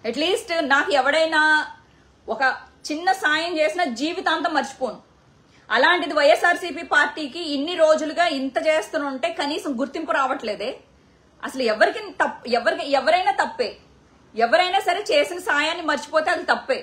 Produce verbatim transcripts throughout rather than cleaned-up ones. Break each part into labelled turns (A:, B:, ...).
A: At least నాకు ఎవడైనా ఒక చిన్న సాయం చేసిన జీవితాంతం మర్చిపోను. అలాంటిది వైఎస్ఆర్సీపీ పార్టీకి ఇన్ని రోజులుగా ఇంత చేస్తుంటే కనీసం గుర్తింపు రావట్లేదే. అసలు ఎవరికి తప్పు, ఎవరికి ఎవరైనా తప్పే. ఎవరైనా సరే చేసిన సాయాన్ని మర్చిపోతే అది తప్పే.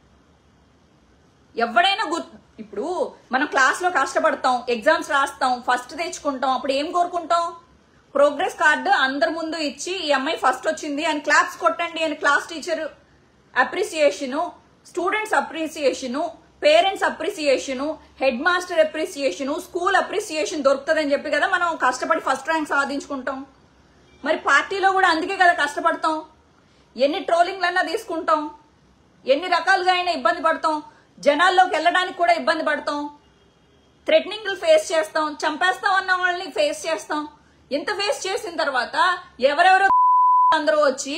A: ఎవరైనా గుర్తు ఇప్పుడు మనం క్లాస్ లో కష్టపడతాం, ఎగ్జామ్స్ రాస్తాం, ఫస్ట్ తెచ్చుకుంటాం, అప్పుడు ఏం కోరుకుంటాం? ప్రోగ్రెస్ కార్డు అందరి ముందు ఇచ్చి ఈ అమ్మాయి ఫస్ట్ వచ్చింది అని క్లాప్స్ కొట్టండి అని class teacher appreciation, students appreciation, parents appreciation, head master appreciation, school appreciation దొరుకుతుందని చెప్పి కదా మనం కష్టపడి ఫస్ట్ ర్యాంక్ సాధించుకుంటాం. మరి పార్టీలో కూడా అందుకే కదా కష్టపడతాం. ఎన్ని ట్రోలింగ్లన్నా తీసుకుంటాం, ఎన్ని రకాలుగా అయినా ఇబ్బంది పడతాం, జనాల్లోకి వెళ్ళడానికి కూడా ఇబ్బంది పడతాం, థ్రెటనింగ్లు ఫేస్ చేస్తాం, చంపేస్తాం అన్న వాళ్ళని ఫేస్ చేస్తాం. ఇంత ఫేస్ చేసిన తర్వాత ఎవరెవరో అందరూ వచ్చి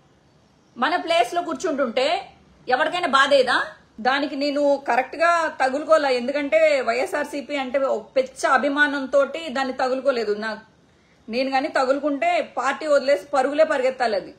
A: మన ప్లేస్ లో కూర్చుంటుంటే ఎవరికైనా బాధేదా? దానికి నేను కరెక్ట్ గా తగులుకోలే. ఎందుకంటే వైఎస్ఆర్సీపీ అంటే పెచ్చ అభిమానంతో దాన్ని తగులుకోలేదు. నాకు నేను కానీ తగులుకుంటే పార్టీ వదిలేసి పరుగులే పరిగెత్తాలి. అది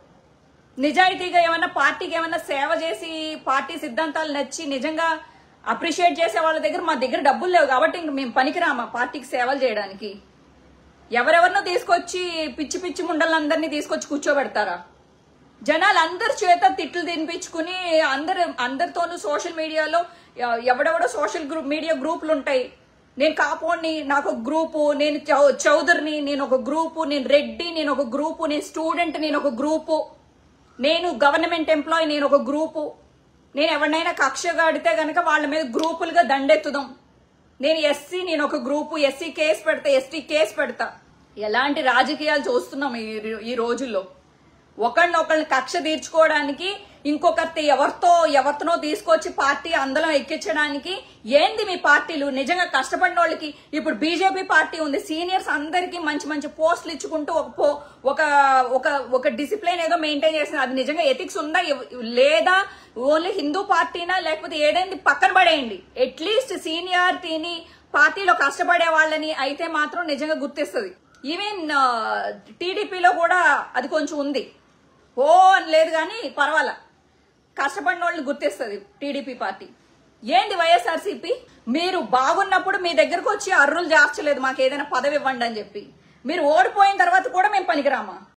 A: నిజాయితీగా ఏమన్నా పార్టీకి ఏమన్నా సేవ చేసి పార్టీ సిద్ధాంతాలు నచ్చి నిజంగా అప్రిషియేట్ చేసే వాళ్ళ దగ్గర మా దగ్గర డబ్బులు లేవు కాబట్టి ఇంక మేము పనికిరామా పార్టీకి సేవలు చేయడానికి? ఎవరెవరినో తీసుకొచ్చి పిచ్చి పిచ్చి ముండలందరినీ తీసుకొచ్చి కూర్చోబెడతారా? జనాలు అందరి చేత తిట్లు తినిపించుకుని అందరు అందరితోనూ సోషల్ మీడియాలో ఎవడెవడో సోషల్ గ్రూప్ మీడియా గ్రూపులు ఉంటాయి. నేను కాపోని నాకు ఒక గ్రూపు, నేను చౌదరిని నేను ఒక గ్రూపు, నేను రెడ్డి నేను ఒక గ్రూపు, నేను స్టూడెంట్ నేను ఒక గ్రూపు, నేను గవర్నమెంట్ ఎంప్లాయీ నేను ఒక గ్రూపు, నేను ఎవరినైనా కక్ష కడితే గనక వాళ్ళ మీద గ్రూపులుగా దండెత్తుదాం, నేను ఎస్సీ నేను ఒక గ్రూపు, ఎస్సీ కేసు పెడతా, ఎస్టీ కేసు పెడతా. ఎలాంటి రాజకీయాలు చూస్తున్నాం ఈ రోజుల్లో? ఒకళ్ళనొకళ్ళని కక్ష తీర్చుకోవడానికి ఇంకొకరి ఎవరితో ఎవరితోనో తీసుకొచ్చి పార్టీ అందలం ఎక్కించడానికి ఏంది మీ పార్టీలు? నిజంగా కష్టపడిన వాళ్ళకి ఇప్పుడు బీజేపీ పార్టీ ఉంది, సీనియర్స్ అందరికీ మంచి మంచి పోస్టులు ఇచ్చుకుంటూ ఒక ఒక ఒక ఒక డిసిప్లిన్ ఏదో మెయింటైన్ చేసింది. అది నిజంగా ఎథిక్స్ ఉందా లేదా? ఓన్లీ హిందూ పార్టీనా లేకపోతే ఏదైంది పక్కన పడేయండి. అట్లీస్ట్ సీనియారిటీని పార్టీలో కష్టపడే వాళ్ళని అయితే మాత్రం నిజంగా గుర్తిస్తుంది. ఈవెన్ టీడీపీలో కూడా అది కొంచెం ఉంది. ఓ అని లేదు కానీ పర్వాలా, కష్టపడిన వాళ్ళని గుర్తిస్తుంది టీడీపీ పార్టీ. ఏంది వైఎస్ఆర్సీపీ? మీరు బాగున్నప్పుడు మీ దగ్గరకు వచ్చి అర్రులు జార్చలేదు మాకు ఏదైనా పదవి ఇవ్వండి అని చెప్పి. మీరు ఓడిపోయిన తర్వాత కూడా మేము పనికిరామా?